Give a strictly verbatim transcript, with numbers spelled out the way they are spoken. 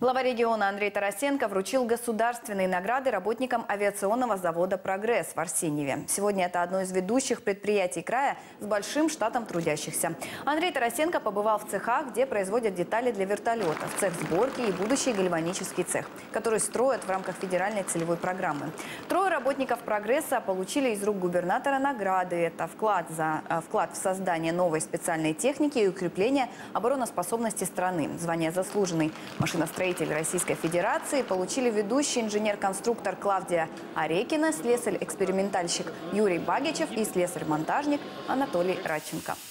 Глава региона Андрей Тарасенко вручил государственные награды работникам авиационного завода «Прогресс» в Арсеньеве. Сегодня это одно из ведущих предприятий края с большим штатом трудящихся. Андрей Тарасенко побывал в цехах, где производят детали для вертолетов, цех сборки и будущий гальванический цех, который строят в рамках федеральной целевой программы. Трое работников «Прогресса» получили из рук губернатора награды. Это вклад, за, вклад в создание новой специальной техники и укрепление обороноспособности страны. Звание «Заслуженный машиностроитель» Российской Федерации получили ведущий инженер-конструктор Клавдия Орекина, слесарь-экспериментальщик Юрий Багичев и слесарь-монтажник Анатолий Радченко.